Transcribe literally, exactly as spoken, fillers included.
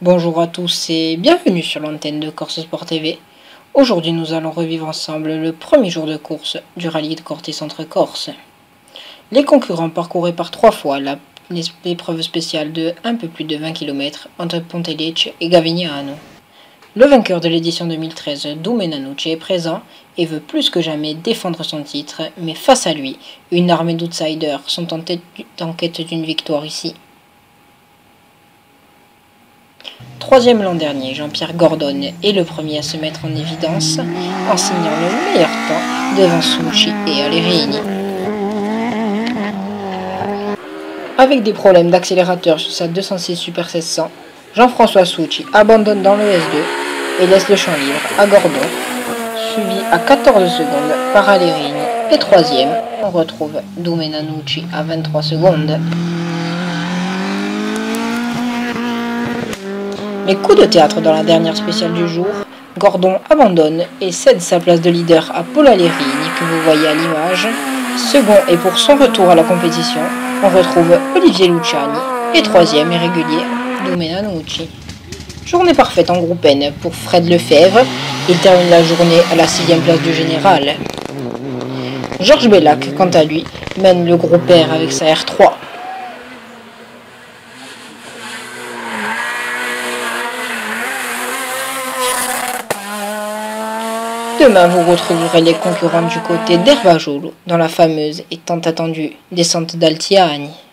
Bonjour à tous et bienvenue sur l'antenne de Corse Sport T V. Aujourd'hui, nous allons revivre ensemble le premier jour de course du rallye de Corté Centre Corse. Les concurrents parcouraient par trois fois l'épreuve spéciale de un peu plus de vingt kilomètres entre Pontelecce et Gavignano. Le vainqueur de l'édition deux mille treize, Doumena Nucci, est présent et veut plus que jamais défendre son titre, mais face à lui, une armée d'outsiders sont en, tête, en quête d'une victoire ici. Troisième l'an dernier, Jean-Pierre Gordon est le premier à se mettre en évidence en signant le meilleur temps devant Succi et Allerini. Avec des problèmes d'accélérateur sur sa deux cent six Super seize cents, Jean-François Succi abandonne dans le S deux et laisse le champ libre à Gordon, suivi à quatorze secondes par Allerini. Et troisième, on retrouve Doumena Nucci à vingt-trois secondes. Mais coup de théâtre dans la dernière spéciale du jour, Gordon abandonne et cède sa place de leader à Paul Allerini que vous voyez à l'image. Second et pour son retour à la compétition, on retrouve Olivier Luciani et troisième et régulier Doumena Nucci. Journée parfaite en groupe N pour Fred Lefebvre, il termine la journée à la sixième place du général. Georges Bellac, quant à lui, mène le groupe R avec sa R trois. Demain, vous retrouverez les concurrents du côté d'Ervajolo dans la fameuse et tant attendue descente d'Altiani.